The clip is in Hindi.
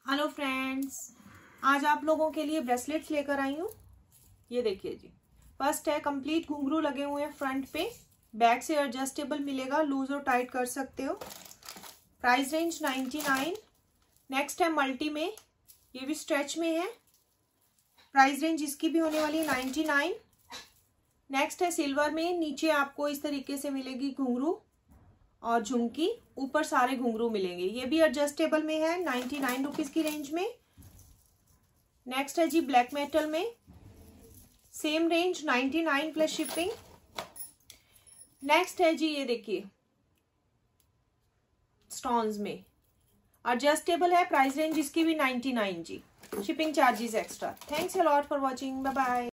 हेलो फ्रेंड्स, आज आप लोगों के लिए ब्रेसलेट्स लेकर आई हूँ। ये देखिए जी, फर्स्ट है कंप्लीट घुंघरू लगे हुए हैं फ्रंट पे, बैक से एडजस्टेबल मिलेगा, लूज और टाइट कर सकते हो। Price range 99। नेक्स्ट है मल्टी में, ये भी स्ट्रेच में है, प्राइस रेंज इसकी भी होने वाली है 99। नेक्स्ट है सिल्वर में, नीचे आपको इस तरीके से मिलेगी घुंघरू और झुमकी, ऊपर सारे घुंघरू मिलेंगे। ये भी एडजस्टेबल में है, 99 रुपीज की रेंज में। नेक्स्ट है जी ब्लैक मेटल में, same range 99 plus shipping. Next है जी ये देखिए स्टोन्स में, एडजस्टेबल है, प्राइस रेंज इसकी भी 99 जी, shipping charges extra. Thanks a lot for watching, bye bye.